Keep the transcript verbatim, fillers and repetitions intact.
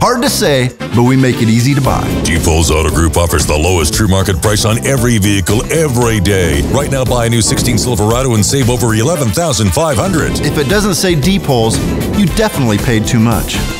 Hard to say, but we make it easy to buy. Diepholz Auto Group offers the lowest true market price on every vehicle every day. Right now, buy a new sixteen Silverado and save over eleven thousand five hundred dollars. If it doesn't say Diepholz, you definitely paid too much.